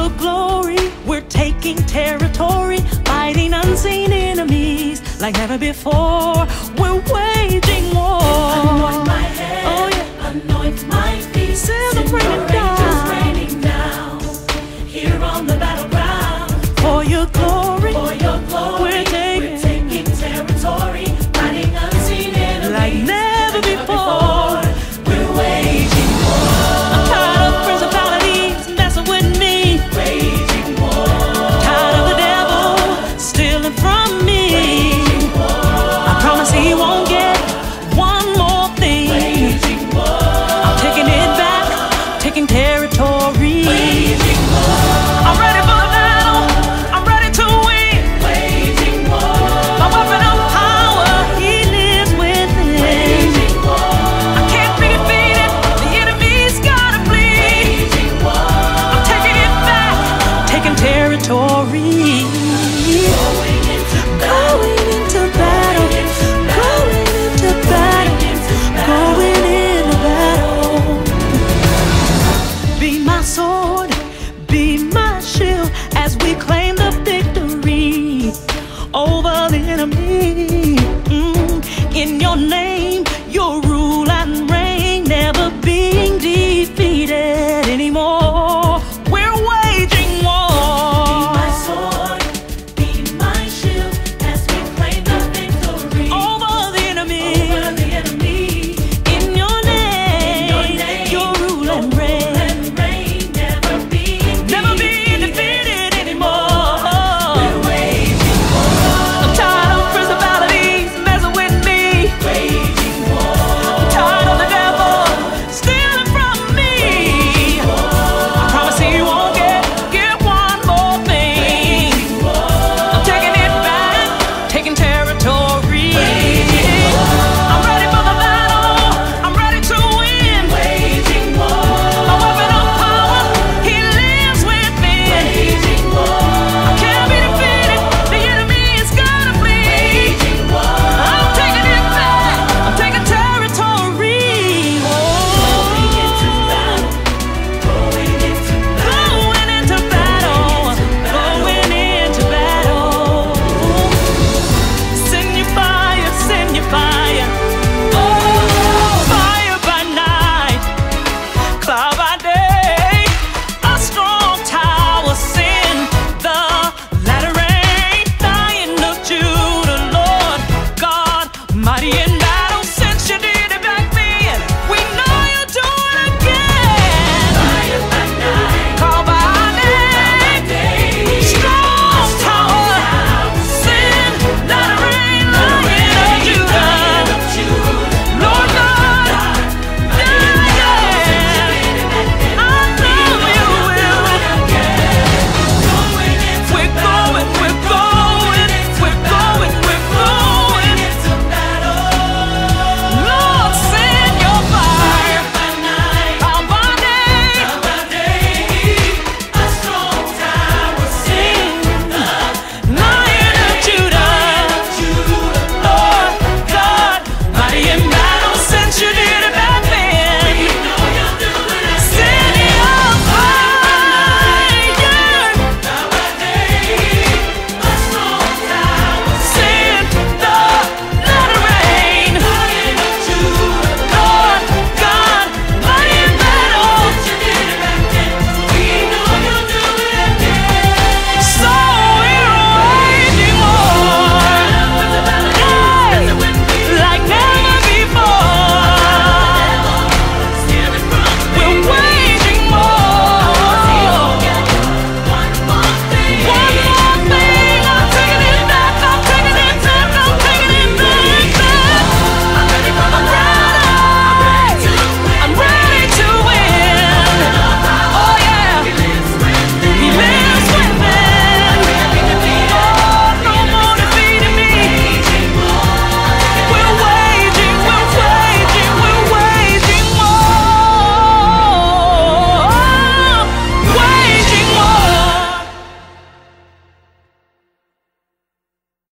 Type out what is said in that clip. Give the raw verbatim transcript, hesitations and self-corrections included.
your glory, we're taking territory, fighting unseen enemies like never before. We're waging war. Anoint my head, oh, yeah. Anoint my feet, celebrating down, raining down here on the battleground. For your glory, for your glory, we're taking, we're taking territory, fighting unseen enemies like never like before. Never before. We're waging war. I'm tired of principalities messing with me. Waging war. Tired of the devil stealing from me. Waging war. I promise he won't get one more thing. Waging war. I'm taking it back, taking territory. Waging war. I'm ready for the battle. I'm ready to win. Waging war. My weapon of power, he lives within. Waging war. I can't be defeated. The enemy's gotta flee. Waging war. I'm taking it back, taking territory. Going into Going into battle, going into battle, going into battle. Be my sword, be my shield, as we claim the victory over the enemy. Mm, in your name, your